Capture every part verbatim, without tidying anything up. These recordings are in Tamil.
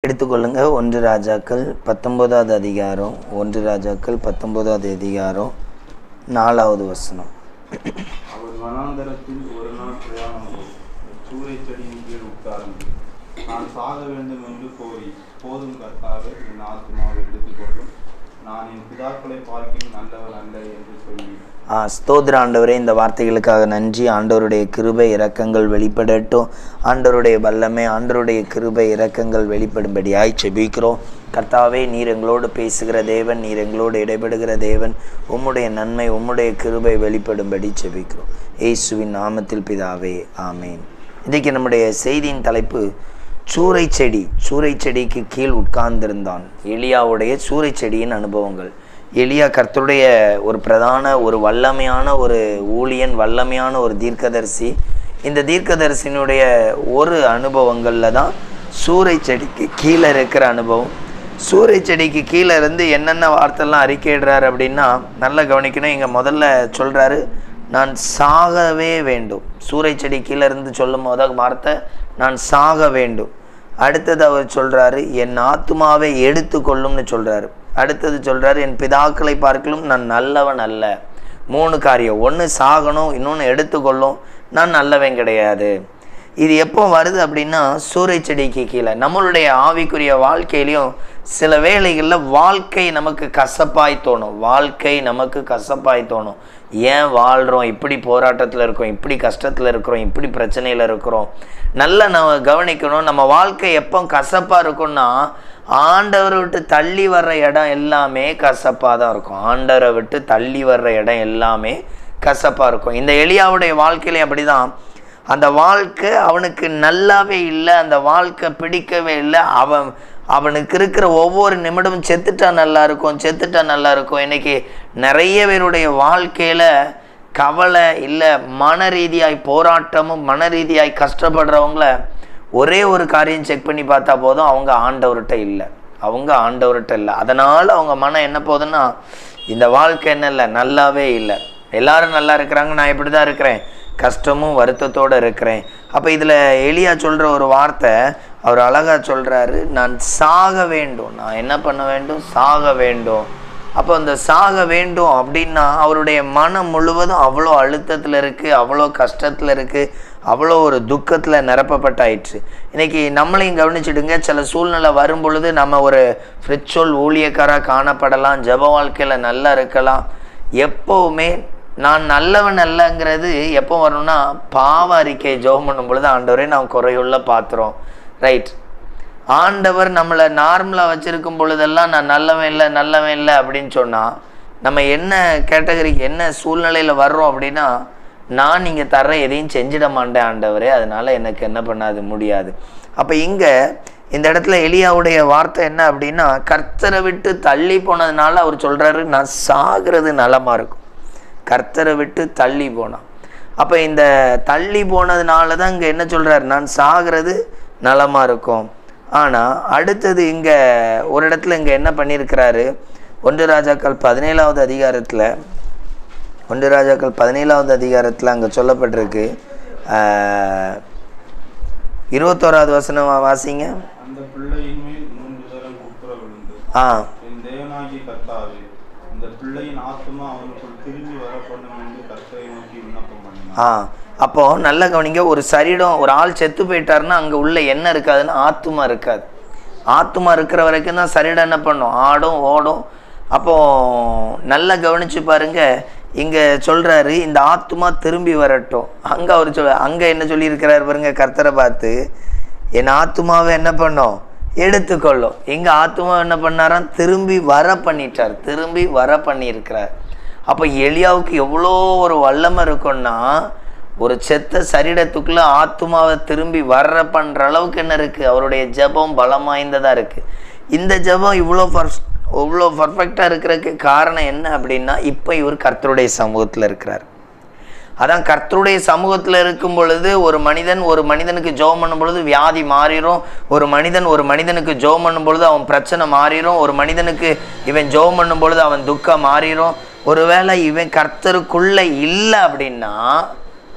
எடுத்துக்கொள்ளுங்க. ஒன்று ராஜாக்கள் பத்தொன்பதாவது அதிகாரம் ஒன்று ராஜாக்கள் பத்தொன்பதாவது அதிகாரம் நாலாவது வசனம். அவர் வனாந்தரத்தில் ஒரு நாள் பிரயாணம் போய் சூறை செடியின் கீழ் உட்கார்ந்து, நான் சாக வேண்டும் என்று கோரி, போதும் கர்த்தாவே, என் ஆத்மாவை எடுத்துக்கொள்ளும், நான் என் பிதாக்களை பார்க்கின் நல்லவர் அல்ல என்று சொல்லி. ஆ ஸ்தோத்திர ஆண்டவரே, இந்த வார்த்தைகளுக்காக நன்றி. ஆண்டவருடைய கிருபை இரக்கங்கள் வெளிப்படட்டும். ஆண்டவருடைய வல்லமை, ஆண்டவருடைய கிருபை இரக்கங்கள் வெளிப்படும்படியாய் செபிக்கிறோம். கர்த்தாவே, நீர் எங்களோடு பேசுகிற தேவன், நீர் எங்களோடு இடைபடுகிற தேவன். உம்முடைய நன்மை, உம்முடைய கிருபை வெளிப்படும்படி செபிக்கிறோம். இயேசுவின் நாமத்தில் பிதாவே, ஆமேன். இன்றைக்கு நம்முடைய செய்தியின் தலைப்பு சூறை செடி. சூறை செடிக்கு கீழ் உட்கார்ந்திருந்தான். எலியாவுடைய சூறை செடியின் அனுபவங்கள். எலியா கர்த்தருடைய ஒரு பிரதான ஒரு வல்லமையான ஒரு ஊழியன், வல்லமையான ஒரு தீர்க்கதரிசி. இந்த தீர்க்கதரிசியினுடைய ஒரு அனுபவங்களில் தான் சூறை செடிக்கு கீழே இருக்கிற அனுபவம். சூறை செடிக்கு கீழே இருந்து என்னென்ன வார்த்தைலாம் அறிக்கையிடுறாரு அப்படின்னா, நல்லா கவனிக்கணும். இங்கே முதல்ல சொல்கிறாரு, நான் சாகவே வேண்டும். சூறை செடி கீழே இருந்து சொல்லும் போது வார்த்தை நான் சாக வேண்டும். அடுத்தது அவர் சொல்கிறாரு, என் ஆத்துமாவை எடுத்து கொள்ளும்னு சொல்கிறாரு. அடுத்தது சொல்கிறாரு, என் பிதாக்களை பார்க்கலும் நான் நல்லவன் அல்ல. மூணு காரியம். ஒன்று சாகணும், இன்னொன்று எடுத்துக்கொள்ளும், நான் நல்லவன் கிடையாது. இது எப்போ வருது அப்படின்னா, சூறை செடிக்கு கீழே. நம்மளுடைய ஆவிக்குரிய வாழ்க்கையிலையும் சில வேளைகளில் வாழ்க்கை நமக்கு கசப்பாய் தோணும். வாழ்க்கை நமக்கு கசப்பாய் தோணும். ஏன் வாழ்கிறோம், இப்படி போராட்டத்தில் இருக்கிறோம், இப்படி கஷ்டத்தில் இருக்கிறோம், இப்படி பிரச்சனையில் இருக்கிறோம். நல்லா நம்ம கவனிக்கணும். நம்ம வாழ்க்கை எப்போ கசப்பாக இருக்கும்னா, ஆண்டவரை விட்டு தள்ளி வர்ற இடம் எல்லாமே கசப்பாக தான் இருக்கும். ஆண்டவரை விட்டு தள்ளி வர்ற இடம் எல்லாமே கசப்பாக இருக்கும். இந்த எலியாவுடைய வாழ்க்கையிலே அப்படி தான். அந்த வாழ்க்கை அவனுக்கு நல்லாவே இல்லை. அந்த வாழ்க்கை பிடிக்கவே இல்லை. அவன் அவனுக்கு இருக்கிற ஒவ்வொரு நிமிடமும் செத்துட்டா நல்லா இருக்கும், செத்துட்டா நல்லா இருக்கும். இன்றைக்கி நிறைய பேருடைய வாழ்க்கையில் கவலை இல்லை, மன ரீதியாய் போராட்டமும் மன ரீதியாய் கஷ்டப்படுறவங்கள ஒரே ஒரு காரியம் செக் பண்ணி பார்த்தா போதும், அவங்க ஆண்டவர்கிட்ட இல்லை, அவங்க ஆண்டவர்கிட்ட இல்லை. அதனால் அவங்க மனம் என்ன போகுதுன்னா, இந்த வாழ்க்கை என்ன இல்லை, நல்லாவே இல்லை. எல்லாரும் நல்லா இருக்கிறாங்க, நான் இப்படி தான் இருக்கிறேன், கஷ்டமும் வருத்தத்தோடு இருக்கிறேன். அப்போ இதில் எலியா சொல்கிற ஒரு வார்த்தை அவர் அழகாக சொல்கிறாரு, நான் சாக வேண்டும். நான் என்ன பண்ண வேண்டும், சாக வேண்டும். அப்போ அந்த சாக வேண்டும் அப்படின்னா அவருடைய மனம் முழுவதும் அவ்வளோ அழுத்தத்தில் இருக்குது, அவ்வளோ கஷ்டத்தில் இருக்குது, அவ்வளோ ஒரு துக்கத்தில் நிரப்பப்பட்டாயிற்று. இன்றைக்கி நம்மளையும் கவனிச்சுடுங்க. சில சூழ்நிலை வரும் பொழுது நம்ம ஒரு ஃப்ரிச்சோல் ஊழியக்காராக காணப்படலாம், ஜப வாழ்க்கையில் நல்லா இருக்கலாம். எப்போவுமே நான் நல்லவன் அல்லங்கிறது எப்போ வரணும்னா, பாவ அறிக்கை ஜெபம் பண்ணும் பொழுது, ஆண்டவரே நான் குறையுள்ள பாத்திரம், ரைட். ஆண்டவர் நம்மளை நார்மலாக வச்சுருக்கும் பொழுதெல்லாம் நான் நல்லவன் இல்லை நல்லவன் இல்லை அப்படின்னு சொன்னால், நம்ம என்ன கேட்டகரிக்கு என்ன சூழ்நிலையில் வர்றோம் அப்படின்னா, நான் நீங்கள் தர்ற எதையும் செஞ்சிட மாட்டேன் ஆண்டவரே, அதனால் எனக்கு என்ன பண்ணாது முடியாது. அப்போ இங்கே இந்த இடத்துல எலியாவுடைய வார்த்தை என்ன அப்படின்னா, கர்த்தரை விட்டு தள்ளி போனதுனால அவர் சொல்கிறாரு, நான் சாகிறது நலமாக இருக்கும். கர்த்தரை விட்டு தள்ளி போனான். அப்போ இந்த தள்ளி போனதுனால தான் இங்கே என்ன சொல்கிறார், நான் சாகிறது நலமாக இருக்கும். ஆனால் அடுத்தது இங்கே ஒரு இடத்துல இங்கே என்ன பண்ணியிருக்கிறாரு, ஒன்று ராஜாக்கள் பதினேழாவது அதிகாரத்தில் ஒன்று ராஜாக்கள் பதினேழாவது அதிகாரத்தில் அங்கே சொல்லப்பட்டிருக்கு. இருபத்தோராவது வசனம் வாசிங்க. அந்த பிள்ளையின் மேல் மூன்று தரம் குப்புற விழுந்து, ஆ என் தேவனாகிய கர்த்தாவே, இந்த பிள்ளையின் ஆத்மா அவனுக்குள் திரும்பி வர பண்ணும் என்று கர்த்தரை நோக்கி விண்ணப்பம் பண்ணினான். ஆ அப்போது நல்ல கவனிங்க. ஒரு சரீரம், ஒரு ஆள் செத்து போயிட்டாருன்னா அங்கே உள்ள என்ன இருக்காதுன்னா ஆத்துமா இருக்காது. ஆத்துமா இருக்கிற வரைக்கும் தான் சரீரம் என்ன பண்ணும், ஆடும் ஓடும். அப்போது நல்லா கவனித்து பாருங்கள். இங்கே சொல்கிறாரு, இந்த ஆத்துமா திரும்பி வரட்டும். அங்கே அவர் சொல் அங்கே என்ன சொல்லியிருக்கிறார் பாருங்க, கர்த்தரை பார்த்து, என் ஆத்துமாவை என்ன பண்ணோம், எடுத்துக்கொள்ளும். இங்கே ஆத்துமா என்ன பண்ணாராம், திரும்பி வர பண்ணிட்டார், திரும்பி வர பண்ணியிருக்கிறார். அப்போ எலியாவுக்கு எவ்வளோ ஒரு வல்லமை இருக்குன்னா, ஒரு செத்த சரீரத்துக்குள்ளே ஆத்துமாவை திரும்பி வர்ற பண்ணுற அளவுக்கு என்ன இருக்குது, அவருடைய ஜெபம் பலம் வாய்ந்ததாக இருக்குது. இந்த ஜெபம் இவ்வளோ பர்ஃப் இவ்வளோ பர்ஃபெக்டாக இருக்கிறதுக்கு காரணம் என்ன அப்படின்னா, இப்போ இவர் கர்த்தருடைய சமூகத்தில் இருக்கிறார். அதான் கர்த்தருடைய சமூகத்தில் இருக்கும் பொழுது ஒரு மனிதன் ஒரு மனிதனுக்கு ஜெபம் பண்ணும் பொழுது வியாதி மாறிடும். ஒரு மனிதன் ஒரு மனிதனுக்கு ஜெபம் பண்ணும் பொழுது அவன் பிரச்சனை மாறிடும். ஒரு மனிதனுக்கு இவன் ஜெபம் பண்ணும் பொழுது அவன் துக்கம் மாறிடும். ஒருவேளை இவன் கர்த்தருக்குள்ளே இல்லை அப்படின்னா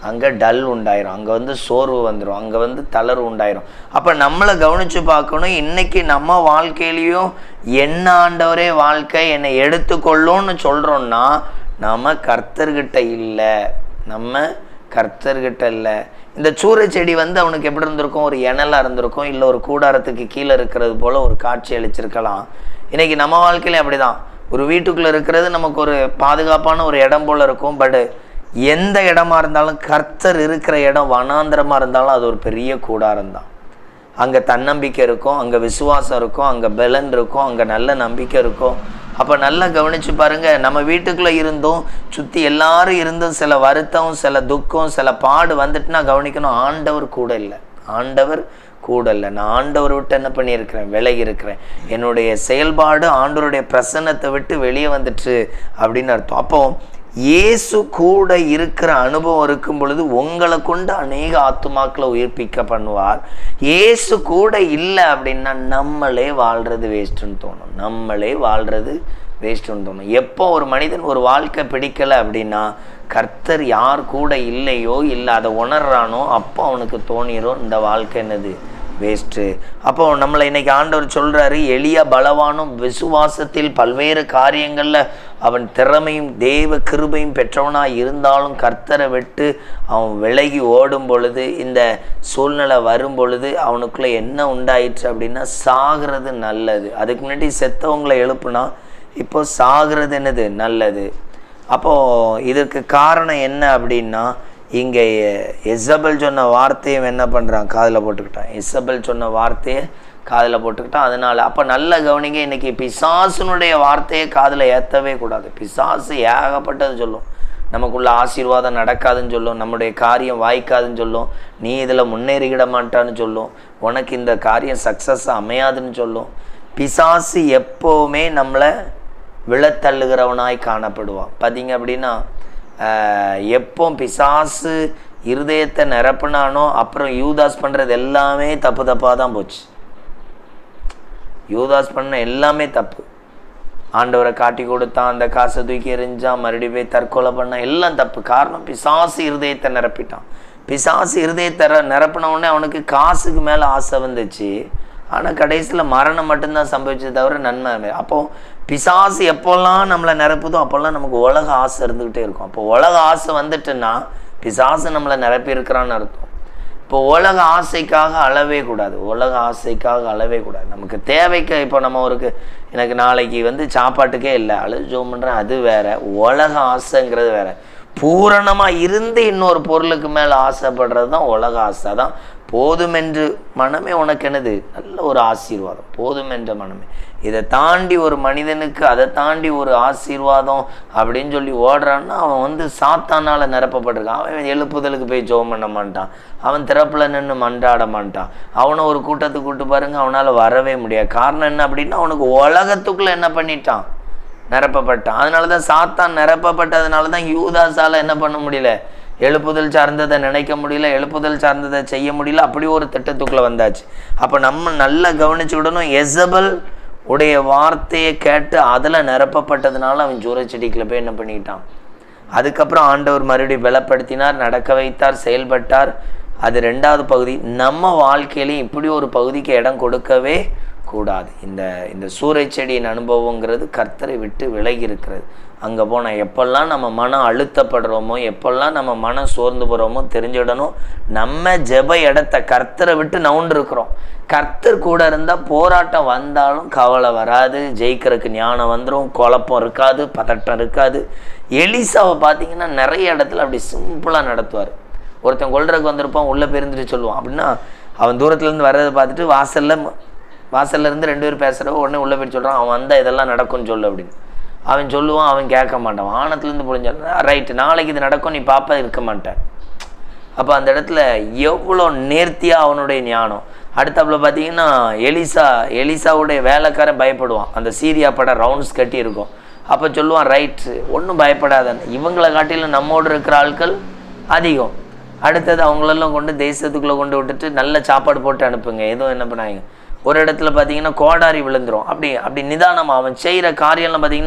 அங்கே டல் உண்டாயிரும், அங்கே வந்து சோர்வு வந்துடும், அங்கே வந்து தளர்வு உண்டாயிரும். அப்போ நம்மளை கவனித்து பார்க்கணும். இன்றைக்கி நம்ம வாழ்க்கையிலையும் என்ன ஆண்டவரே வாழ்க்கை என்னை எடுத்துக்கொள்ளும்னு சொல்கிறோன்னா நம்ம கர்த்தர்கிட்ட இல்லை, நம்ம கர்த்தர்கிட்ட இல்லை. இந்த சூறை செடி வந்து அவனுக்கு எப்படி இருந்திருக்கும்? ஒரு இணலாக இருந்திருக்கும், இல்லை ஒரு கூடாரத்துக்கு கீழே இருக்கிறது போல் ஒரு காட்சி அளிச்சிருக்கலாம். இன்றைக்கி நம்ம வாழ்க்கையிலே அப்படி தான். ஒரு வீட்டுக்குள்ளே இருக்கிறது நமக்கு ஒரு பாதுகாப்பான ஒரு இடம் போல் இருக்கும். பட் எந்த இடமா இருந்தாலும் கர்த்தர் இருக்கிற இடம் வனாந்திரமாக இருந்தாலும் அது ஒரு பெரிய கூடாரம் தான். அங்கே தன்னம்பிக்கை இருக்கும், அங்கே விசுவாசம் இருக்கும், அங்கே பலன் இருக்கும், அங்கே நல்ல நம்பிக்கை இருக்கும். அப்போ நல்லா கவனித்து பாருங்கள், நம்ம வீட்டுக்குள்ளே இருந்தும் சுற்றி எல்லாரும் இருந்தும் சில வருத்தம், சில துக்கம், சில பாடு வந்துட்டுனா கவனிக்கணும், ஆண்டவர் கூட இல்லை, ஆண்டவர் கூட இல்லை. நான் ஆண்டவர் விட்டு என்ன பண்ணியிருக்கிறேன்? விலகி இருக்கிறேன். என்னுடைய செயல்பாடு ஆண்டவருடைய பிரசன்னத்தை விட்டு வெளியே வந்துட்டு அப்படின்னு அர்த்தம். அப்போ இயேசு கூட இருக்கிற அனுபவம் இருக்கும் பொழுது உங்களை கொண்டு அநேக ஆத்துமாக்களை உயிர்ப்பிக்க பண்ணுவார். இயேசு கூட இல்லை அப்படின்னா நம்மளே வாழ்கிறது வேஸ்ட்டுன்னு தோணும், நம்மளே வாழ்கிறது வேஸ்ட்டுன்னு தோணும். எப்போ ஒரு மனிதன் ஒரு வாழ்க்கை பிடிக்கலை அப்படின்னா கர்த்தர் யார் கூட இல்லையோ இல்லை அதை உணர்றானோ அப்போ அவனுக்கு தோணிரும் இந்த வாழ்க்கை என்னது வேஸ்ட்டு. அப்போ நம்மளை இன்னைக்கு ஆண்டவர் சொல்கிறாரு, எளிய பலவானும் விசுவாசத்தில் பல்வேறு காரியங்களில் அவன் திறமையும் தேவ கிருபையும் பெற்றவனாக இருந்தாலும் கர்த்தரை விட்டு அவன் விலகி ஓடும் பொழுது, இந்த சூழ்நிலை வரும் பொழுது அவனுக்குள்ளே என்ன உண்டாயிற்று அப்படின்னா சாகிறது நல்லது. அதுக்கு முன்னாடி செத்தவங்களை எழுப்புனா இப்போ சாகிறது என்னது நல்லது. அப்போது இதுக்கு காரணம் என்ன அப்படின்னா, இங்கே எசபெல் சொன்ன வார்த்தையை என்ன பண்ணுறான்? காதில் போட்டுக்கிட்டான். எசபெல் சொன்ன வார்த்தையை காதில் போட்டுக்கிட்டான். அதனால் அப்போ நல்ல கவனிங்க, இன்றைக்கி பிசாசுனுடைய வார்த்தையை காதில் ஏற்றவே கூடாது. பிசாசு ஏகப்பட்டது சொல்லும், நமக்குள்ள ஆசீர்வாதம் நடக்காதுன்னு சொல்லும், நம்முடைய காரியம் வாய்க்காதுன்னு சொல்லும், நீ இதில் முன்னேறிக்கிட மாட்டான்னு சொல்லும், உனக்கு இந்த காரியம் சக்ஸஸ் அமையாதுன்னு சொல்லும். பிசாசு எப்போவுமே நம்மளை விழத்தள்ளுகிறவனாய் காணப்படுவான். பார்த்தீங்க அப்படின்னா எப்போ பிசாசு இருதயத்தை நிரப்புனானோ அப்புறம் யூதாஸ் பண்ணுறது எல்லாமே தப்பு தப்பாக தான் போச்சு. யூதாஸ் பண்ண எல்லாமே தப்பு. ஆண்டவரை காட்டி கொடுத்தான், அந்த காசை தூக்கி எறிஞ்சான், மறுபடியும் போய் தற்கொலை பண்ண, எல்லாம் தப்பு. காரணம் பிசாசு இருதயத்தை நிரப்பிட்டான். பிசாசு இருதயத்தை நிரப்பினவுடனே அவனுக்கு காசுக்கு மேலே ஆசை வந்துச்சு. ஆனால் கடைசியில் மரணம் மட்டும்தான் சம்பவிச்சது தவிர நன்மை. அப்போது பிசாசு எப்போல்லாம் நம்மளை நிரப்புதோ அப்போல்லாம் நமக்கு உலக ஆசை இருந்துக்கிட்டே இருக்கும். அப்போ உலக ஆசை வந்துட்டுன்னா பிசாசு நம்மளை நிரப்பி இருக்கிறான்னு அர்த்தம். இப்போ உலக ஆசைக்காக அளவே கூடாது, உலக ஆசைக்காக அளவே கூடாது. நமக்கு தேவைக்கு இப்போ நம்ம ஒரு எனக்கு நாளைக்கு வந்து சாப்பாட்டுக்கே இல்லை அழுது ஜோம் பண்ணுறேன், அது வேற. உலக ஆசைங்கிறது வேற. பூரணமாக இருந்து இன்னொரு பொருளுக்கு மேலே ஆசைப்படுறது தான் உலக ஆசை. தான் போதுமென்று மனமே உனக்கு என்னது நல்ல ஒரு ஆசீர்வாதம், போதுமென்ற மனமே. இதை தாண்டி ஒரு மனிதனுக்கு அதை தாண்டி ஒரு ஆசீர்வாதம் அப்படின்னு சொல்லி ஓடுறான்னா அவன் வந்து சாத்தானால் நிரப்பப்பட்டிருக்கான். அவன் எழுப்புதலுக்கு போய் ஜெபம் பண்ண மாட்டான், அவன் திறப்பில் நின்று மன்றாட மாட்டான். அவனை ஒரு கூட்டத்துக்கு கூட்டு பாருங்க, அவனால் வரவே முடியாது. காரணம் என்ன அப்படின்னா அவனுக்கு உலகத்துக்குள்ளே என்ன பண்ணிட்டான்? நிரப்பப்பட்டான். அதனால தான் சாத்தான் நிரப்பப்பட்டதுனால தான் யூதாஸால் என்ன பண்ண முடியல? எழுப்புதல் சார்ந்ததை நினைக்க முடியல, எழுப்புதல் சார்ந்ததை செய்ய முடியல. அப்படி ஒரு திட்டத்துக்குள்ளே வந்தாச்சு. அப்போ நம்ம நல்லா கவனிச்சுக்கிடணும். எசபெல் உடைய வார்த்தையை கேட்டு அதில் நிரப்பப்பட்டதுனால அவன் சூறை செடிக்குள்ள போய் என்ன பண்ணிக்கிட்டான். அதுக்கப்புறம் ஆண்டவர் மறுபடியும் பலப்படுத்தினார், நடக்க வைத்தார், செயல்பட்டார். அது ரெண்டாவது பகுதி. நம்ம வாழ்க்கையிலையும் இப்படி ஒரு பகுதிக்கு இடம் கொடுக்கவே கூடாது. இந்த இந்த சூறை செடியின் அனுபவங்கிறது கர்த்தரை விட்டு விலகி இருக்கிறது. அங்கே போனால் எப்பெல்லாம் நம்ம மனம் அழுத்தப்படுறோமோ, எப்பெல்லாம் நம்ம மனம் சோர்ந்து போகிறோமோ தெரிஞ்சுடணும், நம்ம ஜெப இடத்த கர்த்தரை விட்டு நவுண்டு இருக்கிறோம். கர்த்தர் கூட இருந்தால் போராட்டம் வந்தாலும் கவலை வராது, ஜெயிக்கிறதுக்கு ஞானம் வந்துடும், குழப்பம் இருக்காது, பதட்டம் இருக்காது. எலிசாவை பார்த்தீங்கன்னா நிறைய இடத்துல அப்படி சிம்பிளாக நடத்துவார். ஒருத்தன் கொள்றதுக்கு வந்திருப்பான், உள்ளே போயிருந்துட்டு சொல்லுவான். அப்படின்னா அவன் தூரத்துலேருந்து வர்றதை பார்த்துட்டு வாசலில் வாசல்ல இருந்து ரெண்டு பேர் பேசுகிறவ உடனே உள்ளே போய் சொல்கிறான், அவன் வந்தால் இதெல்லாம் நடக்கும்னு சொல்லு அப்படின்னு. அவன் சொல்லுவான், அவன் கேட்க மாட்டான். வானத்துலேருந்து புரிஞ்சான், ரைட்டு நாளைக்கு இது நடக்கும், நீ பாப்பா இருக்க மாட்டேன். அப்போ அந்த இடத்துல எவ்வளோ நேர்த்தியாக அவனுடைய ஞானம். அடுத்தப்பல பார்த்தீங்கன்னா எலிசா எலிசாவுடைய வேலைக்காரன் பயப்படுவான். அந்த சீரியா படம் ரவுண்ட்ஸ் கட்டி இருக்கும். அப்போ சொல்லுவான், ரைட்டு ஒன்றும் பயப்படாதன்னு. இவங்களை காட்டிலும் நம்மோடு இருக்கிற ஆட்கள் அதிகம். அடுத்தது அவங்களெல்லாம் கொண்டு தேசத்துக்குள்ளே கொண்டு விட்டுட்டு நல்ல சாப்பாடு போட்டு அனுப்புங்க. எதுவும் என்ன பண்ணாங்க. ஒரு இடத்துல பார்த்தீங்கன்னா கோடாரி விழுந்துடும். அப்படி அப்படி நிதானமாக அவன் செய்கிற காரியம்லாம் பார்த்தீங்கன்னா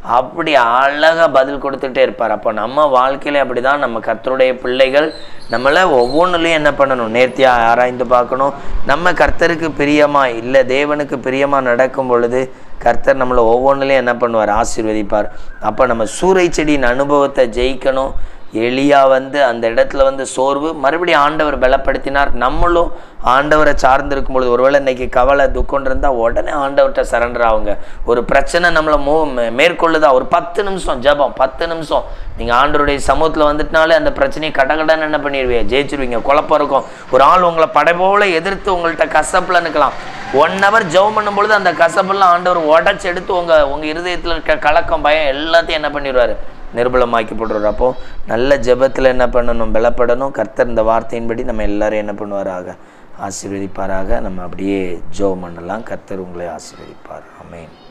அப்படி அழகாக பதில் கொடுத்துட்டே இருப்பார். அப்போ நம்ம வாழ்க்கையில அப்படி தான் நம்ம கர்த்தருடைய பிள்ளைகள் நம்மளை ஒவ்வொன்றுலையும் என்ன பண்ணணும், நேர்த்தியாக ஆராய்ந்து பார்க்கணும். நம்ம கர்த்தருக்கு பிரியமாக இல்லை தேவனுக்கு பிரியமாக நடக்கும் பொழுது கர்த்தர் நம்மளை ஒவ்வொன்றுலையும் என்ன பண்ணுவார், ஆசீர்வதிப்பார். அப்போ நம்ம சூறை செடியின் அனுபவத்தை ஜெயிக்கணும். எலியா வந்து அந்த இடத்துல வந்து சோர்வு, மறுபடியும் ஆண்டவர் பலப்படுத்தினார். நம்மளும் ஆண்டவரை சார்ந்து இருக்கும் பொழுது, ஒருவேளை இன்னைக்கு கவலை துக்கம் இருந்தால் உடனே ஆண்டவர்கிட்ட சரண்டர் ஆகுங்க. ஒரு பிரச்சனை நம்மளை மூ மேற்கொள்ளுதா, ஒரு பத்து நிமிஷம் ஜெபம், பத்து நிமிஷம் நீங்கள் ஆண்டவருடைய சமூகத்தில் வந்துட்டுனாலே அந்த பிரச்சனையை கடகடன்னு என்ன பண்ணிடுவீங்க, ஜெயிச்சிருவீங்க. குழப்பம் இருக்கும், ஒரு ஆள் உங்களை படைபோல எதிர்த்து உங்கள்கிட்ட கசப்பில் நிற்கலாம். ஒன் ஹவர் ஜெபம் பண்ணும் பொழுது அந்த கசப்பெல்லாம் ஆண்டவர் உடச்சி எடுத்து உங்கள் உங்கள் இருதயத்தில் இருக்க கலக்கம் பயம் எல்லாத்தையும் என்ன பண்ணிடுவார், நிர்பலமாக்கி போடுறார். அப்போது நல்ல ஜெபத்தில் என்ன பண்ணணும், பலப்படணும். கர்த்தர் இந்த வார்த்தையின்படி நம்ம எல்லாரும் என்ன பண்ணுவாராக, ஆசீர்வதிப்பாராக. நம்ம அப்படியே ஜெபம் பண்ணலாம். கர்த்தர் உங்களை ஆசீர்வதிப்பார். ஆமென்.